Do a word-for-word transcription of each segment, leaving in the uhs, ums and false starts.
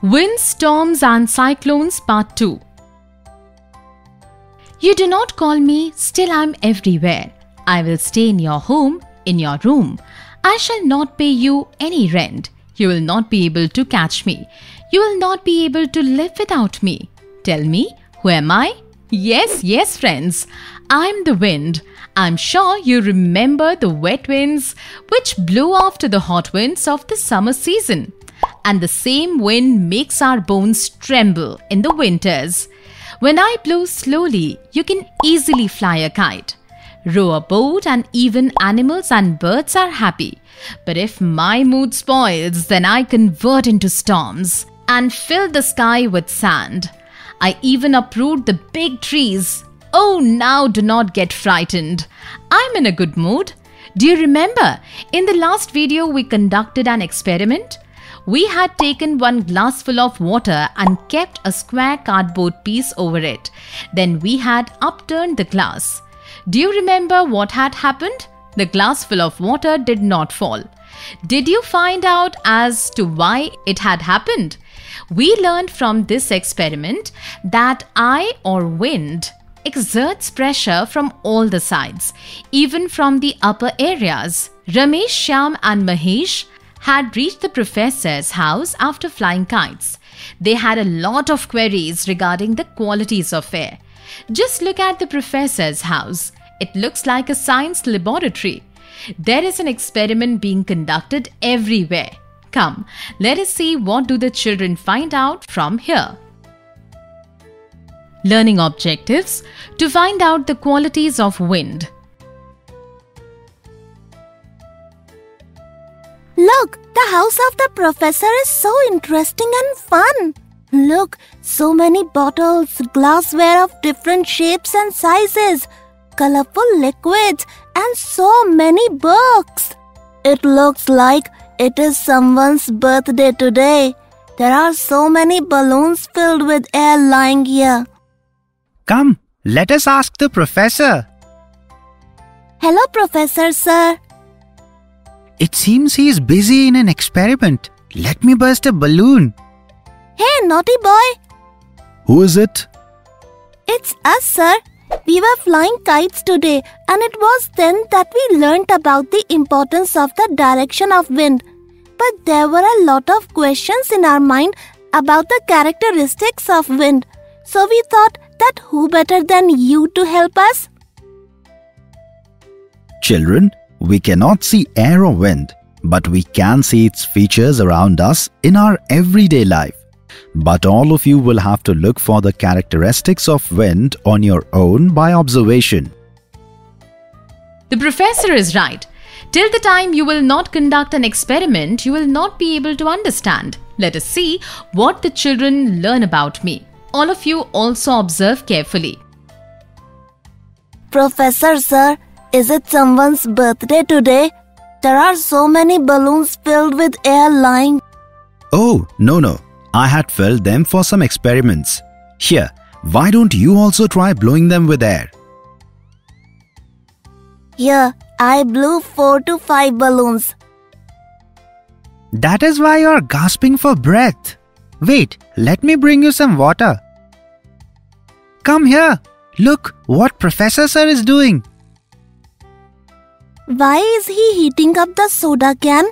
Winds, Storms and Cyclones Part two. You do not call me, still I am everywhere. I will stay in your home, in your room. I shall not pay you any rent. You will not be able to catch me. You will not be able to live without me. Tell me, who am I? Yes, yes, friends. I am the wind. I am sure you remember the wet winds which blew after the hot winds of the summer season. And the same wind makes our bones tremble in the winters. When I blow slowly, you can easily fly a kite, row a boat, and even animals and birds are happy. But if my mood spoils, then I convert into storms and fill the sky with sand. I even uproot the big trees. Oh, now do not get frightened. I'm in a good mood. Do you remember? In the last video, we conducted an experiment. We had taken one glass full of water and kept a square cardboard piece over it. Then we had upturned the glass. Do you remember what had happened? The glass full of water did not fall. Did you find out as to why it had happened? We learned from this experiment that I or wind exerts pressure from all the sides, even from the upper areas. Ramesh, Shyam and Mahesh had reached the professor's house after flying kites. They had a lot of queries regarding the qualities of air. Just look at the professor's house. It looks like a science laboratory. There is an experiment being conducted everywhere. Come, let us see what do the children find out from here. Learning objectives to find out the qualities of wind. Look, the house of the professor is so interesting and fun. Look, so many bottles, glassware of different shapes and sizes, colorful liquids, and so many books. It looks like it is someone's birthday today. There are so many balloons filled with air lying here. Come, let us ask the professor. Hello, Professor Sir. It seems he is busy in an experiment. Let me burst a balloon. Hey, naughty boy. Who is it? It's us, sir. We were flying kites today, and it was then that we learnt about the importance of the direction of wind. But there were a lot of questions in our mind about the characteristics of wind. So we thought that who better than you to help us? Children, we cannot see air or wind, but we can see its features around us in our everyday life. But all of you will have to look for the characteristics of wind on your own by observation. The professor is right. Till the time you will not conduct an experiment, you will not be able to understand. Let us see what the children learn about me. All of you also observe carefully. Professor Sir, is it someone's birthday today? There are so many balloons filled with air lying. Oh, no, no. I had filled them for some experiments. Here, why don't you also try blowing them with air? Here, I blew four to five balloons. That is why you are gasping for breath. Wait, let me bring you some water. Come here. Look what Professor Sir is doing. Why is he heating up the soda can?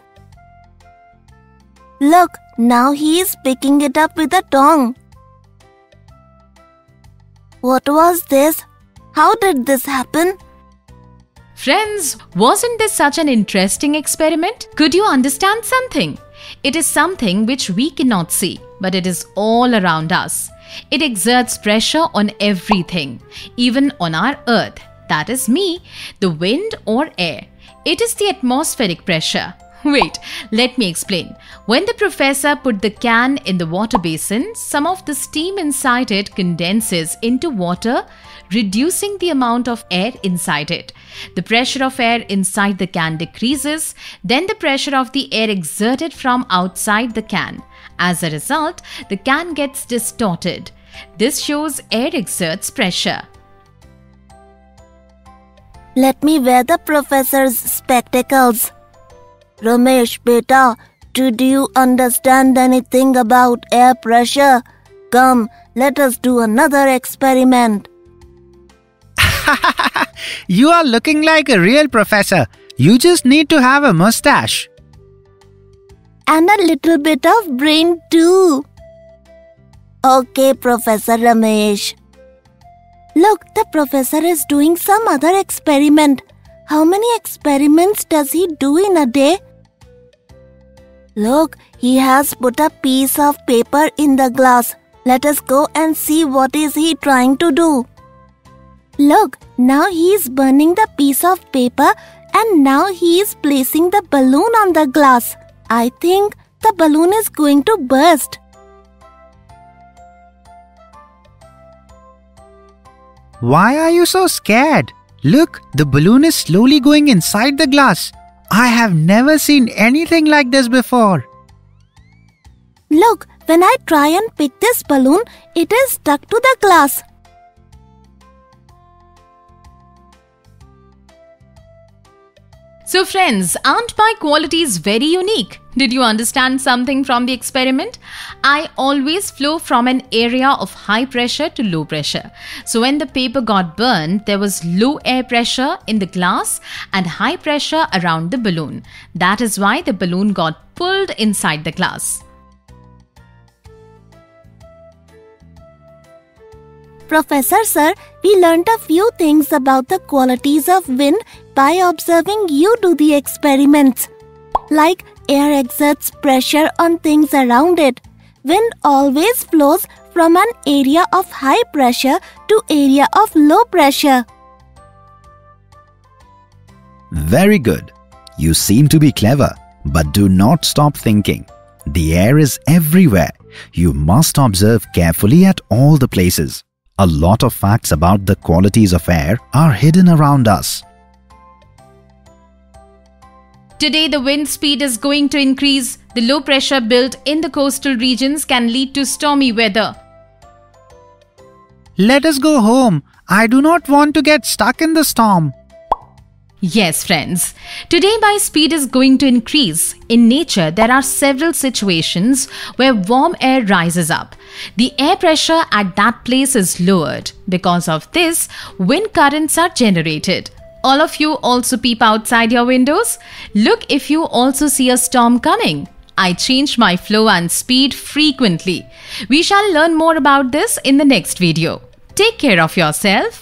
Look, now he is picking it up with a tongue. What was this? How did this happen? Friends, wasn't this such an interesting experiment? Could you understand something? It is something which we cannot see, but it is all around us. It exerts pressure on everything, even on our earth. That is me, the wind or air. It is the atmospheric pressure. Wait, let me explain. When the professor put the can in the water basin, some of the steam inside it condenses into water, reducing the amount of air inside it. The pressure of air inside the can decreases, then the pressure of the air exerted from outside the can. As a result, the can gets distorted. This shows air exerts pressure. Let me wear the professor's spectacles. Ramesh, beta, Did you understand anything about air pressure? Come, let us do another experiment. You are looking like a real professor. You just need to have a mustache. And a little bit of brain too. Okay, Professor Ramesh. Look, the professor is doing some other experiment. How many experiments does he do in a day? Look, he has put a piece of paper in the glass. Let us go and see what is he trying to do. Look, now he is burning the piece of paper and now he is placing the balloon on the glass. I think the balloon is going to burst. Why are you so scared? Look, the balloon is slowly going inside the glass. I have never seen anything like this before. Look, when I try and pick this balloon, it is stuck to the glass. So friends, aren't my qualities very unique? Did you understand something from the experiment? I always flow from an area of high pressure to low pressure. So when the paper got burned, there was low air pressure in the glass and high pressure around the balloon. That is why the balloon got pulled inside the glass. Professor Sir, we learnt a few things about the qualities of wind by observing you do the experiments. Like air exerts pressure on things around it. Wind always flows from an area of high pressure to area of low pressure. Very good. You seem to be clever, but do not stop thinking. The air is everywhere. You must observe carefully at all the places. A lot of facts about the qualities of air are hidden around us. Today, the wind speed is going to increase. The low pressure built in the coastal regions can lead to stormy weather. Let us go home. I do not want to get stuck in the storm. Yes, friends. Today, my speed is going to increase. In nature, there are several situations where warm air rises up. The air pressure at that place is lowered. Because of this, wind currents are generated. All of you also peep outside your windows. Look if you also see a storm coming. I change my flow and speed frequently. We shall learn more about this in the next video. Take care of yourself.